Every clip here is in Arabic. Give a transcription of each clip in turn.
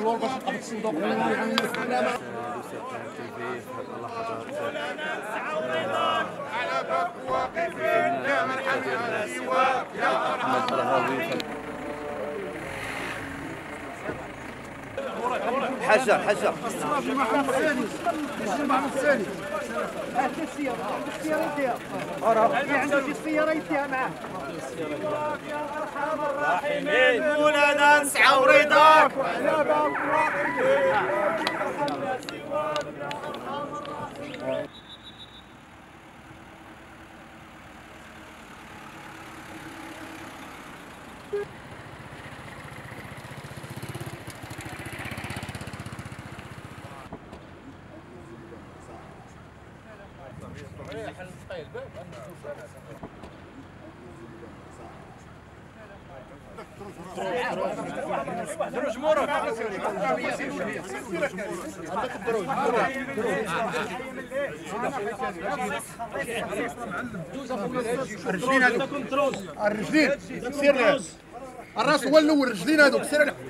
اللور باش نبقى بالصندوق مع السلامه. على باب واقفين يا من حنا سواك يا ارحم الراحمين. حجر حجر محمد الثاني محمد الثاني هات السياره يديها عنده شي السياره يديها معاه. يا ارحم الراحمين مولانا نسعى ورضاك وعلى باب واقفين. دروج مورك عندك الدروج الرجلين هذوك الرجلين سير ليه الراس هو الاول الرجلين هذوك سير ليه.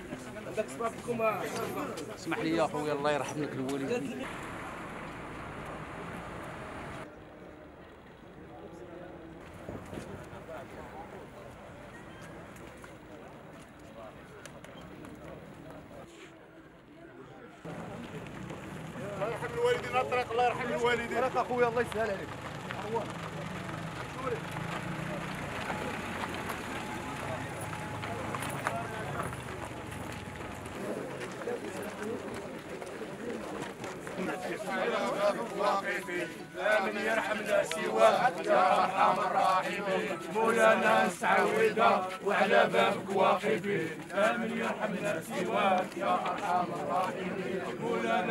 اسمح لي يا خويا الله يرحم لك الوالدين. الله يرحم الوالدين الطريق الله يرحم الوالدين. اخويا الله يسهل عليك. لا من يرحمنا سواك يا ارحم الراحمين مولانا نسعى ورضاك وعلى بابك واقفين. لا من يرحمنا سواك يا ارحم الراحمين مولانا.